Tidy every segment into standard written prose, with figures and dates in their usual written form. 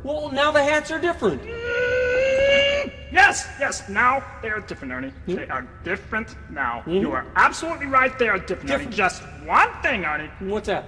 Well, now the hats are different. Yes, now they are different, Ernie. They are different now. You are absolutely right, they are different, Ernie. Just one thing, Ernie. What's that?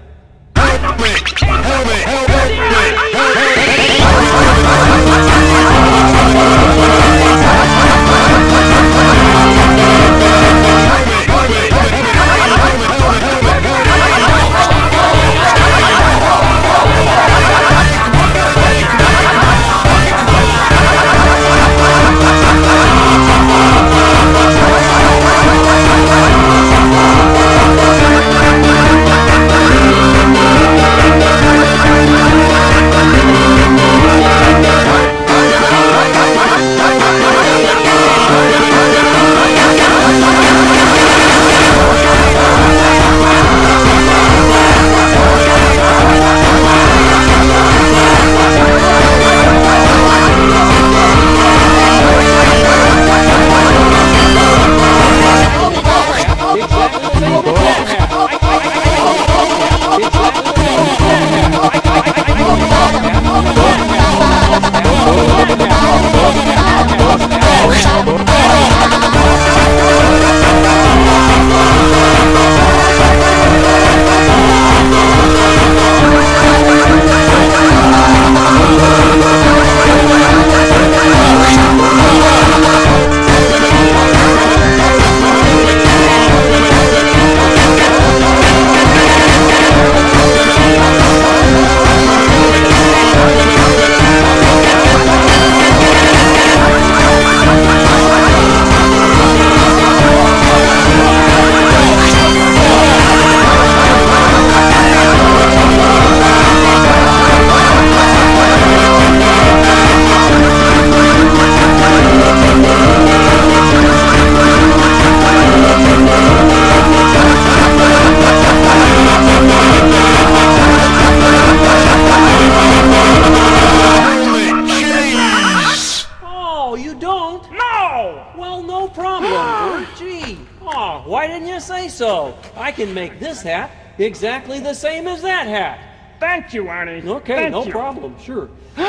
Why didn't you say so? I can make this hat exactly the same as that hat. Thank you, Ernie. Okay, no problem, sure.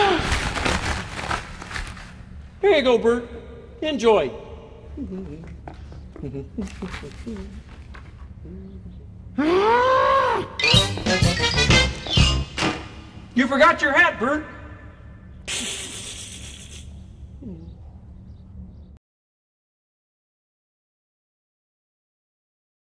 Here you go, Bert. Enjoy. You forgot your hat, Bert.